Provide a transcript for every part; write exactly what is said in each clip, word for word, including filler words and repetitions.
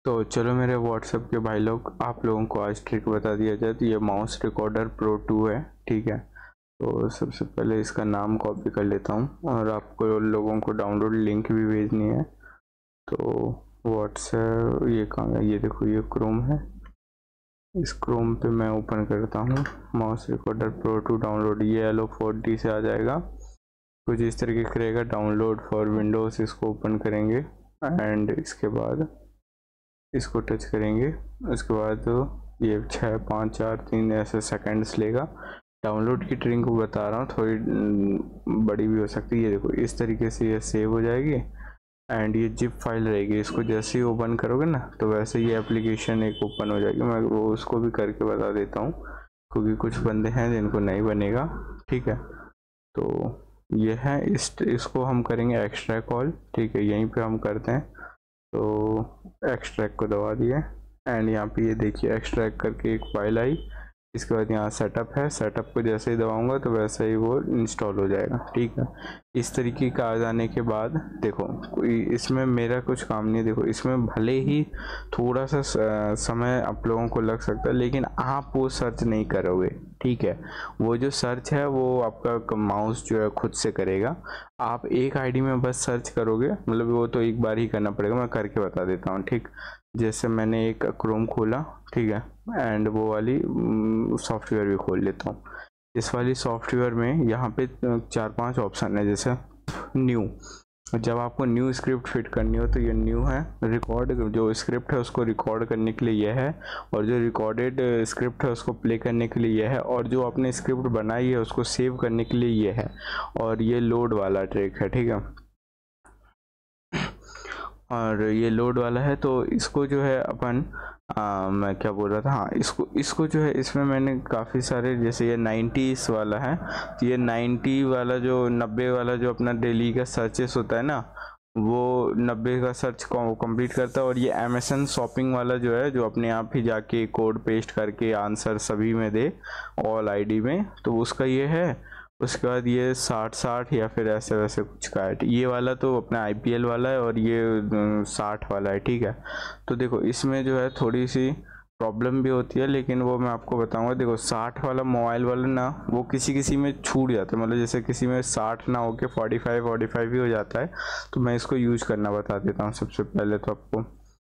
तो चलो मेरे व्हाट्सएप के भाई लोग, आप लोगों को आज ट्रिक बता दिया जाए। तो ये माउस रिकॉर्डर प्रो टू है, ठीक है। तो सबसे पहले इसका नाम कॉपी कर लेता हूँ और आपको लोगों को डाउनलोड लिंक भी भेजनी है। तो व्हाट्सएप ये कहाँ है, ये देखो ये क्रोम है। इस क्रोम पे मैं ओपन करता हूँ mouse recorder pro two download. ये एल ओ फोर डी से आ जाएगा, कुछ इस तरीके का रहेगा। डाउनलोड फॉर विंडोज़, इसको ओपन करेंगे एंड इसके बाद इसको टच करेंगे। उसके बाद ये छः पाँच चार तीन ऐसे सेकंड्स लेगा। डाउनलोड की ट्रिक को बता रहा हूँ, थोड़ी बड़ी भी हो सकती है। ये देखो इस तरीके से ये सेव हो जाएगी एंड ये जिप फाइल रहेगी। इसको जैसे ही ओपन करोगे ना तो वैसे ये एप्लीकेशन एक ओपन हो जाएगी। मैं वो उसको भी करके बता देता हूँ क्योंकि कुछ बंदे हैं जिनको नहीं बनेगा, ठीक है। तो ये है, इस इसको हम करेंगे एक्सट्रैक्ट कॉल, ठीक है। यहीं पे हम करते हैं। तो एक्सट्रैक्ट को दबा दिए एंड यहाँ पे ये देखिए एक्सट्रैक्ट करके एक फाइल आई। इसके बाद यहाँ सेटअप है, सेटअप को जैसे ही दबाऊंगा तो वैसे ही वो इंस्टॉल हो जाएगा, ठीक है। इस तरीके का आ जाने के बाद देखो कोई इसमें मेरा कुछ काम नहीं है। देखो इसमें भले ही थोड़ा सा समय आप लोगों को लग सकता है, लेकिन आप वो सर्च नहीं करोगे, ठीक है। वो जो सर्च है वो आपका माउस जो है खुद से करेगा। आप एक आईडी में बस सर्च करोगे, मतलब वो तो एक बार ही करना पड़ेगा। मैं करके बता देता हूँ, ठीक। जैसे मैंने एक क्रोम खोला, ठीक है, एंड वो वाली सॉफ्टवेयर भी खोल लेता हूँ। इस वाली सॉफ्टवेयर में यहाँ पे चार पांच ऑप्शन है, जैसे न्यू। जब आपको न्यू स्क्रिप्ट फिट करनी हो तो ये न्यू है। रिकॉर्ड जो स्क्रिप्ट है उसको रिकॉर्ड करने के लिए यह है, और जो रिकॉर्डेड स्क्रिप्ट है उसको प्ले करने के लिए यह है, और जो आपने स्क्रिप्ट बनाई है उसको सेव करने के लिए यह है। और ये लोड वाला ट्रिक है, ठीक है। और ये लोड वाला है तो इसको जो है अपन आ, मैं क्या बोल रहा था, हाँ, इसको इसको जो है इसमें मैंने काफ़ी सारे, जैसे ये नाइन्टीज़ वाला है। तो ये नाइन्टी वाला जो नब्बे वाला जो अपना डेली का सर्चेस होता है ना, वो नब्बे का सर्च कंप्लीट करता है। और ये अमेज़न शॉपिंग वाला जो है, जो अपने आप ही जाके कोड पेस्ट करके आंसर सभी में दे, ऑल आईडी में, तो उसका ये है। उसके बाद ये साठ साठ या फिर ऐसे वैसे कुछ का है। ये वाला तो अपना आईपीएल वाला है और ये साठ वाला है, ठीक है। तो देखो इसमें जो है थोड़ी सी प्रॉब्लम भी होती है, लेकिन वो मैं आपको बताऊंगा। देखो साठ वाला मोबाइल वाला ना, वो किसी किसी में छूट जाता है, मतलब जैसे किसी में साठ ना होके फोर्टी फाइव फोर्टी फाइव ही हो जाता है। तो मैं इसको यूज करना बता देता हूँ सबसे पहले तो आपको।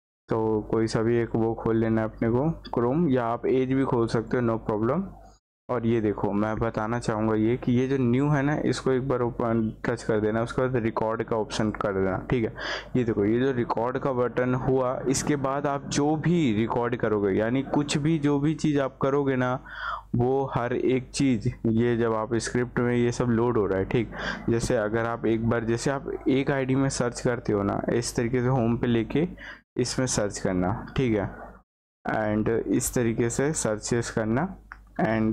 तो कोई सा भी एक वो खोल लेना है अपने को, क्रोम, या आप एज भी खोल सकते हो, नो प्रॉब्लम। और ये देखो मैं बताना चाहूँगा ये कि ये जो न्यू है ना, इसको एक बार ओपन टच कर देना। उसके बाद रिकॉर्ड का ऑप्शन कर देना, ठीक है। ये देखो ये जो रिकॉर्ड का बटन हुआ, इसके बाद आप जो भी रिकॉर्ड करोगे, यानी कुछ भी जो भी चीज़ आप करोगे ना, वो हर एक चीज़, ये जब आप स्क्रिप्ट में ये सब लोड हो रहा है, ठीक। जैसे अगर आप एक बार, जैसे आप एक आईडी में सर्च करते हो ना, इस तरीके से होम पे लेके इसमें सर्च करना, ठीक है। एंड इस तरीके से सर्चेस करना एंड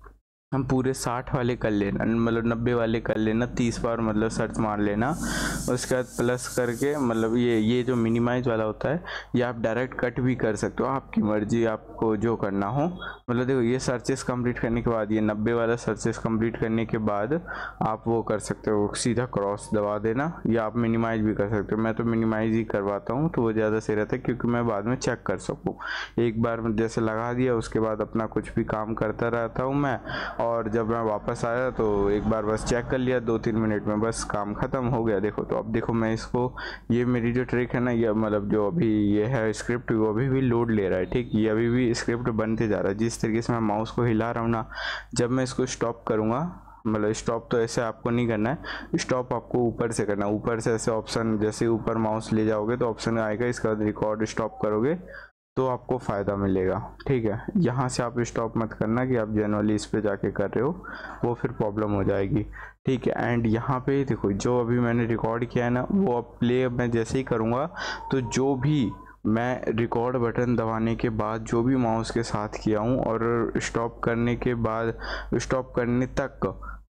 हम पूरे साठ वाले कर लेना, मतलब नब्बे वाले कर लेना, तीस बार मतलब सर्च मार लेना। उसके बाद प्लस करके, मतलब ये ये जो मिनिमाइज वाला होता है, ये आप डायरेक्ट कट भी कर सकते हो, आपकी मर्जी, आपको जो करना हो। मतलब देखो ये सर्चेस कंप्लीट करने के बाद, ये नब्बे वाला सर्चेस कंप्लीट करने के बाद आप वो कर सकते हो, सीधा क्रॉस दबा देना, या आप मिनिमाइज भी कर सकते हो। मैं तो मिनिमाइज ही करवाता हूँ, तो वो ज़्यादा सही रहता है, क्योंकि मैं बाद में चेक कर सकूँ। एक बार जैसे लगा दिया, उसके बाद अपना कुछ भी काम करता रहता हूँ मैं, और जब मैं वापस आया तो एक बार बस चेक कर लिया, दो तीन मिनट में बस काम ख़त्म हो गया। देखो तो अब देखो मैं इसको, ये मेरी जो ट्रिक है ना, ये मतलब जो अभी ये है स्क्रिप्ट, वो अभी भी लोड ले रहा है, ठीक। ये अभी भी स्क्रिप्ट बनते जा रहा है। जिस तरीके से मैं माउस को हिला रहा हूँ ना, जब मैं इसको स्टॉप करूँगा, मतलब स्टॉप तो ऐसे आपको नहीं करना है, स्टॉप आपको ऊपर से करना है। ऊपर से ऐसे ऑप्शन, जैसे ऊपर माउस ले जाओगे तो ऑप्शन आएगा, इसके बाद रिकॉर्ड स्टॉप करोगे तो आपको फ़ायदा मिलेगा, ठीक है। यहाँ से आप स्टॉप मत करना कि आप जनरली इस पे जाके कर रहे हो, वो फिर प्रॉब्लम हो जाएगी, ठीक है। एंड यहाँ पे देखो जो अभी मैंने रिकॉर्ड किया है ना, वो अब प्ले मैं जैसे ही करूँगा तो जो भी मैं रिकॉर्ड बटन दबाने के बाद जो भी माउस के साथ किया हूँ, और स्टॉप करने के बाद, स्टॉप करने तक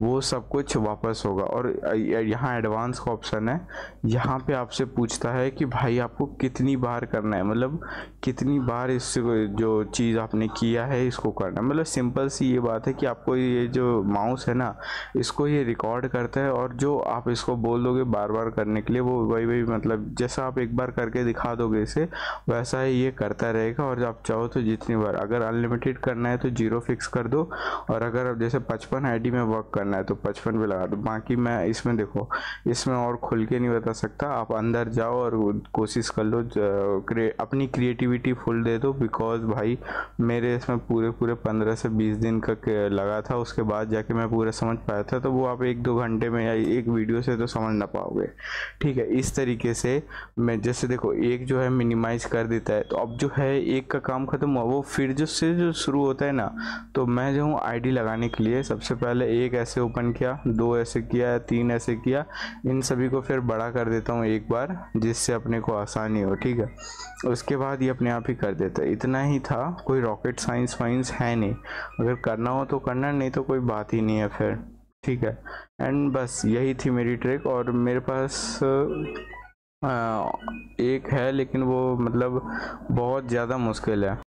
वो सब कुछ वापस होगा। और यहाँ एडवांस का ऑप्शन है, यहाँ पे आपसे पूछता है कि भाई आपको कितनी बार करना है, मतलब कितनी बार इस जो चीज़ आपने किया है इसको करना है। मतलब सिंपल सी ये बात है कि आपको ये जो माउस है ना, इसको ये रिकॉर्ड करता है, और जो आप इसको बोल दोगे बार बार करने के लिए, वो वही वही मतलब जैसा आप एक बार करके दिखा दोगे इसे, वैसा ही ये करता रहेगा। और आप चाहो तो जितनी बार, अगर अनलिमिटेड करना है तो जीरो फिक्स कर दो, और अगर अब जैसे पचपन आईडी में वर्क करना है तो पचपन पे लगा दो। बाकी मैं इसमें देखो, इसमें और खुल के नहीं बता सकता, आप अंदर जाओ और कोशिश कर लो, अपनी क्रिएटिविटी फुल दे दो। बिकॉज भाई मेरे इसमें पूरे पूरे पंद्रह से बीस दिन का लगा था, उसके बाद जाके मैं पूरा समझ पाया था। तो वो आप एक दो घंटे में या एक वीडियो से तो समझ ना पाओगे, ठीक है। इस तरीके से मैं जैसे देखो, एक जो है मिनिमाइज कर देता है, तो अब जो है एक का काम खत्म हुआ, वो फिर जो से जो शुरू होता है ना, तो मैं जो हूँ आईडी लगाने के लिए सबसे पहले एक ऐसे ओपन किया, दो ऐसे किया, तीन ऐसे किया, इन सभी को फिर बड़ा कर देता हूँ एक बार, जिससे अपने को आसानी हो, ठीक है। उसके बाद ये अपने आप ही कर देता है। इतना ही था, कोई रॉकेट साइंस वाइंस है नहीं, अगर करना हो तो करना, नहीं तो कोई बात ही नहीं है फिर, ठीक है। एंड बस यही थी मेरी ट्रिक। और मेरे पास आ, एक है, लेकिन वो मतलब बहुत ज़्यादा मुश्किल है।